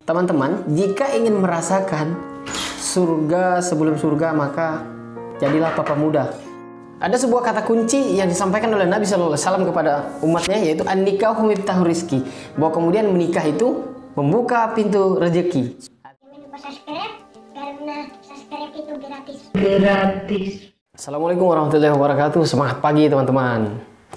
Teman-teman, jika ingin merasakan surga sebelum surga, maka jadilah papa muda. Ada sebuah kata kunci yang disampaikan oleh Nabi SAW kepada umatnya, yaitu an-nikahu miftahur rizki, bahwa kemudian menikah itu membuka pintu rezeki. Jangan lupa subscribe karena subscribe itu gratis. Assalamualaikum warahmatullahi wabarakatuh. Semangat pagi teman-teman.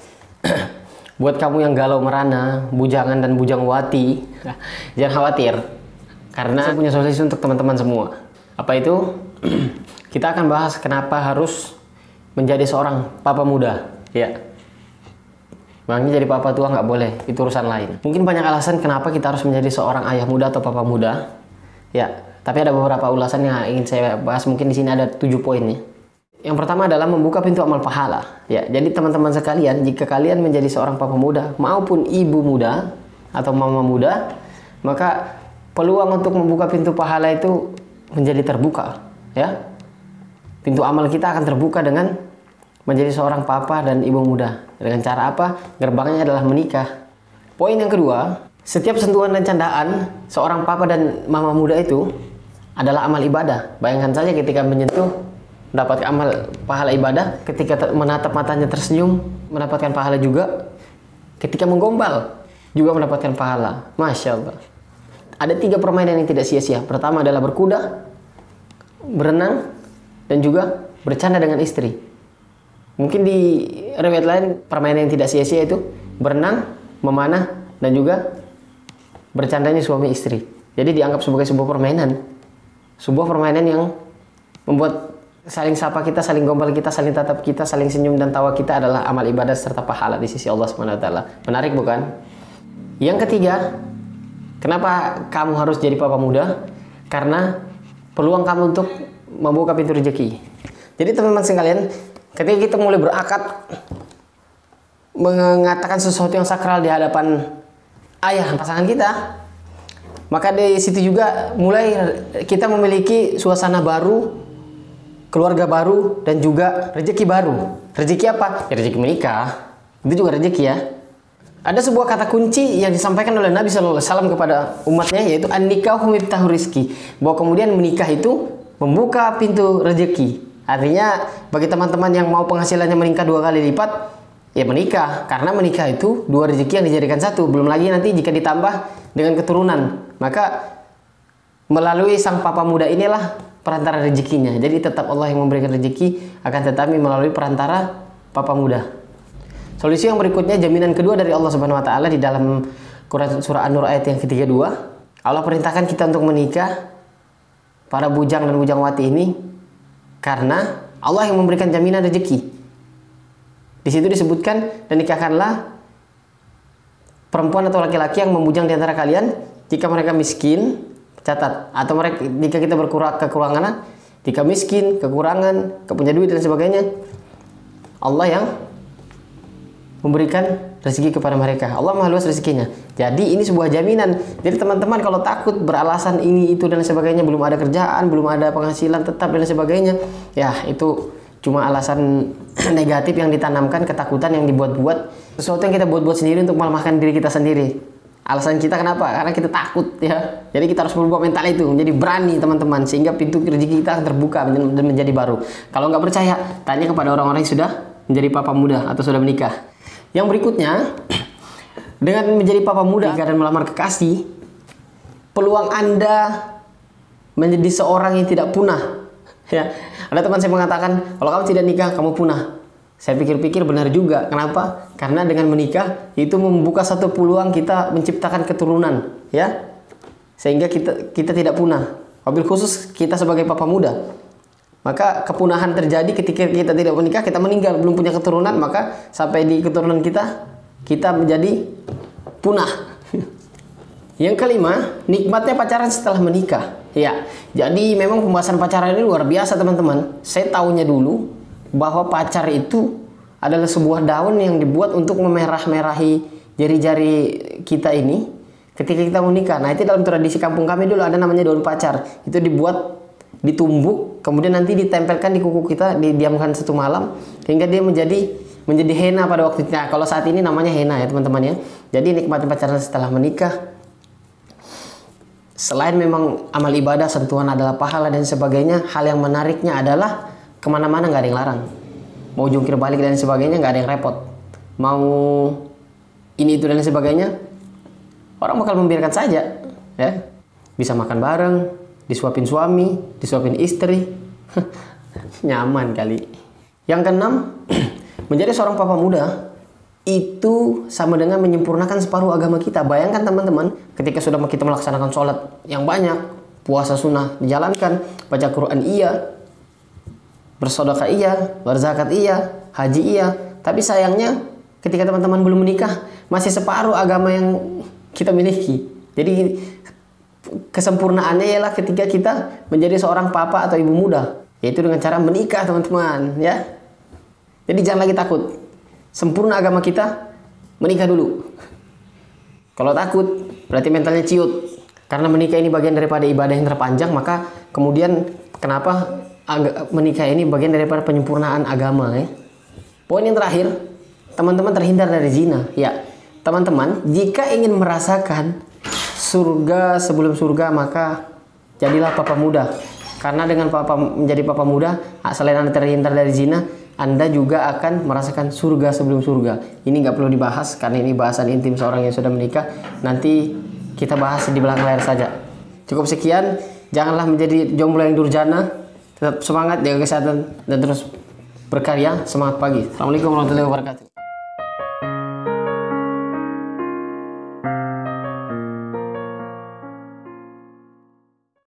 Buat kamu yang galau merana, bujangan dan bujangwati, jangan khawatir, karena saya punya solusi untuk teman-teman semua. Apa itu? Kita akan bahas kenapa harus menjadi seorang papa muda. Ya, makanya jadi papa tua nggak boleh, itu urusan lain. Mungkin banyak alasan kenapa kita harus menjadi seorang ayah muda atau papa muda. Ya, tapi ada beberapa ulasan yang ingin saya bahas. Mungkin di sini ada 7 poinnya. Yang pertama adalah membuka pintu amal pahala. Ya, jadi teman-teman sekalian, jika kalian menjadi seorang papa muda maupun ibu muda atau mama muda, maka peluang untuk membuka pintu pahala itu menjadi terbuka. Ya, pintu amal kita akan terbuka dengan menjadi seorang papa dan ibu muda. Dengan cara apa? Gerbangnya adalah menikah. Poin yang kedua, setiap sentuhan dan candaan seorang papa dan mama muda itu adalah amal ibadah. Bayangkan saja ketika menyentuh, mendapatkan amal pahala ibadah. Ketika menatap matanya tersenyum, mendapatkan pahala juga. Ketika menggombal juga mendapatkan pahala. Masya Allah. Ada 3 permainan yang tidak sia-sia. Pertama adalah berkuda, berenang, dan juga bercanda dengan istri. Mungkin di riwayat lain permainan yang tidak sia-sia itu berenang, memanah, dan juga bercandanya suami istri. Jadi dianggap sebagai sebuah permainan. Sebuah permainan yang membuat saling sapa kita, saling gombal kita, saling tatap kita, saling senyum dan tawa kita adalah amal ibadah serta pahala di sisi Allah SWT. Menarik bukan? Yang ketiga, kenapa kamu harus jadi papa muda? Karena peluang kamu untuk membuka pintu rezeki. Jadi teman-teman sekalian, ketika kita mulai berakad mengatakan sesuatu yang sakral di hadapan ayah pasangan kita, maka di situ juga mulai kita memiliki suasana baru, keluarga baru, dan juga rezeki baru. Rezeki apa? Ya, rezeki menikah. Itu juga rezeki ya. Ada sebuah kata kunci yang disampaikan oleh Nabi SAW kepada umatnya, yaitu an-nikahu miftahur rizki, bahwa kemudian menikah itu membuka pintu rezeki. Artinya bagi teman-teman yang mau penghasilannya meningkat 2 kali lipat, ya menikah. Karena menikah itu 2 rezeki yang dijadikan 1. Belum lagi nanti jika ditambah dengan keturunan, maka melalui sang papa muda inilah perantara rezekinya. Jadi tetap Allah yang memberikan rezeki, akan tetapi melalui perantara papa muda. Solusi yang berikutnya, jaminan kedua dari Allah Subhanahu wa taala di dalam Quran surah An-Nur ayat yang ke-32. Allah perintahkan kita untuk menikah para bujang dan bujangwati ini karena Allah yang memberikan jaminan rezeki. Di situ disebutkan, dan nikahkanlah perempuan atau laki-laki yang membujang di antara kalian jika mereka miskin. Catat, atau mereka jika kita kekurangan, jika miskin, kekurangan, kepunya duit dan sebagainya, Allah yang memberikan rezeki kepada mereka. Allah Maha Luas rezekinya. Jadi ini sebuah jaminan. Jadi teman-teman kalau takut beralasan ini itu dan sebagainya, belum ada kerjaan, belum ada penghasilan tetap dan sebagainya, ya itu cuma alasan negatif yang ditanamkan, ketakutan yang dibuat-buat, sesuatu yang kita buat-buat sendiri untuk melemahkan diri kita sendiri. Alasan kita kenapa? Karena kita takut ya. Jadi kita harus berubah mental itu, menjadi berani teman-teman, sehingga pintu rezeki kita akan terbuka dan menjadi baru. Kalau nggak percaya, tanya kepada orang-orang yang sudah menjadi papa muda atau sudah menikah. Yang berikutnya, dengan menjadi papa muda dan melamar kekasih, peluang Anda menjadi seorang yang tidak punah. Ya, ada teman saya mengatakan, kalau kamu tidak nikah, kamu punah. Saya pikir-pikir benar juga. Kenapa? Karena dengan menikah itu membuka satu peluang kita menciptakan keturunan, ya, sehingga kita tidak punah. Wabil khusus kita sebagai papa muda, maka kepunahan terjadi ketika kita tidak menikah, kita meninggal belum punya keturunan, maka sampai di keturunan kita menjadi punah. Yang kelima, nikmatnya pacaran setelah menikah. Ya, jadi memang pembahasan pacaran ini luar biasa teman-teman. Saya tahunya dulu bahwa pacar itu adalah sebuah daun yang dibuat untuk memerah-merahi jari-jari kita ini ketika kita menikah. Nah, itu dalam tradisi kampung kami dulu ada namanya daun pacar. Itu dibuat, ditumbuk, kemudian nanti ditempelkan di kuku kita, didiamkan 1 malam hingga dia menjadi henna pada waktu itu. Nah, kalau saat ini namanya henna ya teman-teman ya. Jadi nikmati pacaran setelah menikah. selain memang amal ibadah, sentuhan adalah pahala dan sebagainya, hal yang menariknya adalah kemana-mana nggak ada yang larang. Mau jungkir balik dan sebagainya nggak ada yang repot. Mau ini itu dan sebagainya, orang bakal membiarkan saja, ya. Bisa makan bareng, disuapin suami, disuapin istri, nyaman kali. Yang keenam, menjadi seorang papa muda itu sama dengan menyempurnakan separuh agama kita. Bayangkan teman-teman, ketika sudah kita melaksanakan sholat yang banyak, puasa sunnah dijalankan, baca Quran iya, bersedekah iya, berzakat iya, haji iya. Tapi sayangnya ketika teman-teman belum menikah, masih separuh agama yang kita miliki. Jadi kesempurnaannya ialah ketika kita menjadi seorang papa atau ibu muda, yaitu dengan cara menikah, teman-teman, ya. Jadi jangan lagi takut. Sempurna agama kita, menikah dulu. Kalau takut, berarti mentalnya ciut. Karena menikah ini bagian daripada ibadah yang terpanjang, maka kemudian kenapa menikah ini bagian daripada penyempurnaan agama, ya. Poin yang terakhir, teman-teman terhindar dari zina. Ya, teman-teman, jika ingin merasakan surga sebelum surga, maka jadilah papa muda. Karena dengan menjadi papa muda, selain Anda terhindar dari zina, Anda juga akan merasakan surga sebelum surga. Ini nggak perlu dibahas karena ini bahasan intim seorang yang sudah menikah. Nanti kita bahas di belakang layar saja. Cukup sekian. Janganlah menjadi jomblo yang durjana. Tetap semangat, jaga kesehatan, dan terus berkarya. Semangat pagi. Assalamualaikum warahmatullahi wabarakatuh.